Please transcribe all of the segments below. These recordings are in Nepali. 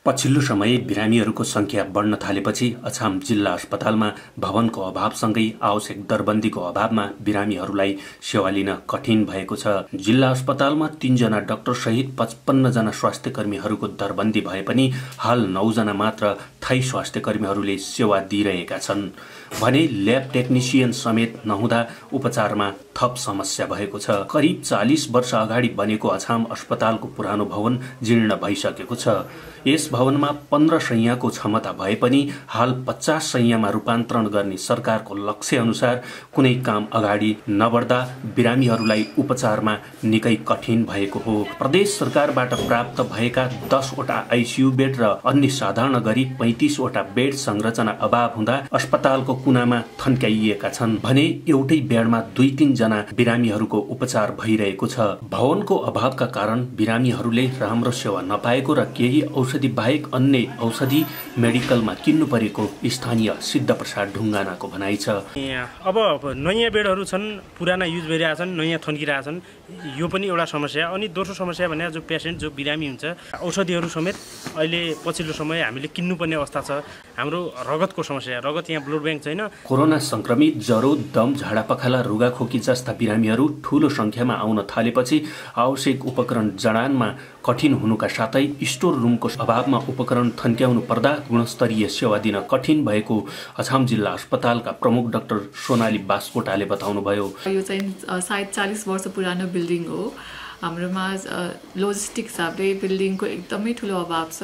पछिल्लो समय बिरामीहरूको संख्या बढ्न थालेपछि अछाम जिल्ला अस्पतालमा भवनको अभावसँगै आवश्यक दरबन्दीको अभावमा बिरामीहरूलाई सेवा लिन कठिन भएको छ। जिल्ला अस्पतालमा 3 जना डाक्टर सहित 55 जना स्वास्थ्यकर्मीहरूको दरबन्दी भए पनि हाल 9 जना मात्र थाई स्वास्थ्यकर्मीहरूले सेवा दिइरहेका छन् भने ल्याब टेक्निसियन समेत नहुँदा उपचारमा थप समस्या भएको छ। करिब 40 वर्ष अगाडि बनेको अछाम अस्पतालको पुरानो भवन जीर्ण भइसकेको छ। यस भवनमा 15 शैय्याको क्षमता भए पनि हाल 50 शैय्यामा रूपान्तरण गर्ने सरकारको लक्ष्य अनुसार कुनै काम अगाडि नबढ्दा बिरामीहरूलाई उपचारमा निकै कठिन भएको हो। प्रदेश सरकारबाट प्राप्त भएका 10 वटा आइसियु बेड र अन्य साधारण गरी 35 वटा बेड संरचना अभाव हुँदा अस्पतालको कुनामा थन्क्याइएका छन् भने एउटै बेडमा 2-3 जना बिरामीहरूको उपचार भइरहेको छ। भवनको अभावका कारण बिरामीहरूले राम्रो सेवा नपाएको र केही औषधि बाहेक अन्य औषधि मेडिकलमा किन्नु परेको स्थानीय सिद्धप्रसाद ढुङ्गानाको भनाइ छ। अब नयाँ बेडहरू छन्, पुराना युज भइरहेका छन्, नयाँ थन्किरहेका छन्, यो पनि एउटा समस्या। अनि दोस्रो समस्या भने जो पेसेन्ट जो बिरामी हुन्छ औषधिहरू समेत अहिले पछिल्लो समय हामीले किन्नुपर्ने अवस्था छ। हाम्रो रगतको समस्या, रगत यहाँ ब्लड ब्याङ्क छैन। कोरोना संक्रमित ज्वरो, दम, झाडापखाला, रुगाखोकी जस्ता बिरामीहरू ठूलो संख्यामा आउन थालेपछि आवश्यक उपकरण जडानमा कठिन हुनुका साथै स्टोर रुमको अभावमा उपकरण थन्क्याउनु पर्दा गुणस्तरीय सेवा दिन कठिन भएको अछाम जिल्ला अस्पतालका प्रमुख डाक्टर सोनाली बास्कोटाले बताउनुभयो। यो चाहिँ सायद 40 वर्ष पुरानो बिल्डिङ हो। हाम्रोमा लोजिस्टिक हिसाबले बिल्डिङको एकदमै ठुलो अभाव छ।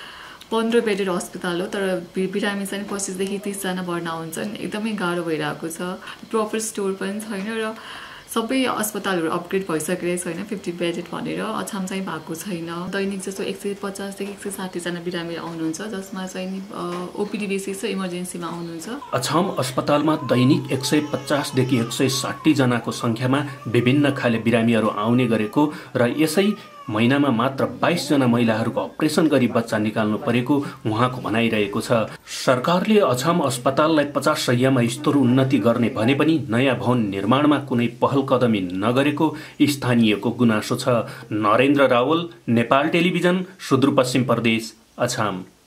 15 बेडेड अस्पताल हो, तर बिरामी चाहिँ 25 देखि 30 जना भर्ना हुन्छन्। एकदमै गाह्रो भइरहेको छ। प्रपर स्टोर पनि छैन र सबै अस्पतालहरू अपग्रेड भइसकेको छैन। 50 बेडेड भनेर अछाम चाहिँ भएको छैन। दैनिक जस्तो 150 देखि 160 जना बिरामी आउनुहुन्छ, जसमा चाहिँ ओपीडी बेसिस र इमर्जेन्सीमा आउनुहुन्छ। अछाम अस्पतालमा दैनिक 150 देखि 160 जनाको संख्यामा विभिन्न खाले बिरामीहरू आउने गरेको र यसै महिनामा मात्र 22 जना महिलाहरूको अपरेसन गरी बच्चा निकाल्नु परेको उहाँको भनाइरहेको छ। सरकारले अछाम अस्पताललाई 50 शैय्यामा स्तर उन्नति गर्ने भने पनि नयाँ भवन निर्माणमा कुनै पहल कदमी नगरेको स्थानीयको गुनासो छ। नरेन्द्र रावल, नेपाल टेलिभिजन, सुदूरपश्चिम प्रदेश, अछाम।